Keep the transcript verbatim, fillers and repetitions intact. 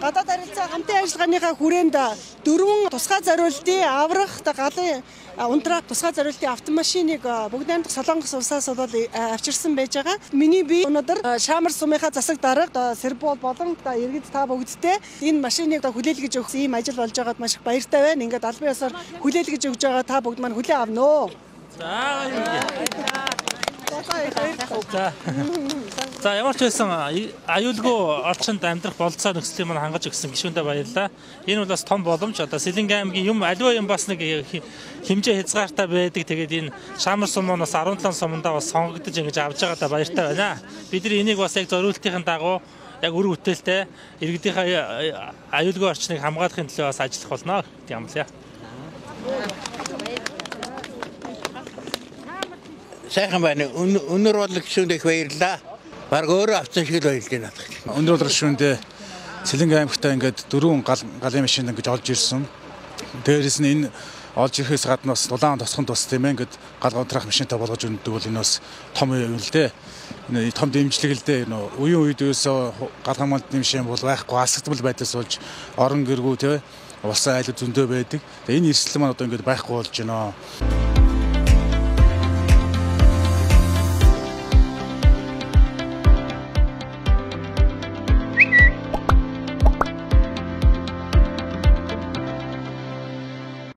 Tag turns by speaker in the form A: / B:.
A: Гадаад харилцаа хамтын ажиллагааныхаа хүрээнд дөрвөн тусгай зориултын аврах галын унтраах тусгай зориултын автомашиныг бүгд найрамдах Солонгос улсаас бол авчирсан байж байгаа. Миний бие өнөөдөр Шаамар сумынхаа засаг дарга Сербол болон иргэд та бүгдтэй энэ машиныг хүлээлгэж өгсөн ийм ажил болж байгаад маш их баяртай байна. Ингээд албан ёсоор хүлээлгэж өгж байгаа та бүгд маань хүлээн авна уу. За. За ямар ч байсан аюулгүй орчинд амьдрах болцоо нөхцөлийг маань хангаж өгсөн гишүүндээ баярлалаа. Энэ бол бас том боломж. Одоо Сэлэнгэ аймгийн юм аливаа юм бас нэг хэмжээ хязгаартай байдаг. Тэгээд энэ Шаамар сумоноос арван талан сумандаа бас сонгогдож ингэж авж байгаадаа баяртай байна. Бид нар энийг бас яг зориултын дагуу яг үр бүтээлтэй иргэдийнхээ аюулгүй орчныг хамгаалахын төлөө бас ажиллах болно гэдэг юм лээ.
B: Сайхан байна. Өнөр бол гişүнд их баярлалаа. Бараг өөрөө авсан шиг л баярлж байна.
C: Өнөр бол гişүндээ Сэлэнгэ аймагтаа ингээд дөрвөн галын машин ингэж олж ирсэн. Дээрээс нь энэ олж ирэхээс гадна бас дулаан тосгонд бас тийм ээ ингээд гал гонтрах машинтай болгож өгдөг бол энэ бас том юм л дээ. Энэ том дэмжлэг л дээ. Энэ үеийн үед өсөө гал хамгаалалтын машин бол байхгүй асагдмал байдаас болж орон гэргүй тийм ээ улсын айлд зөндөө байдаг. Энэ эрсдэл маань одоо ингээд байхгүй болж байна.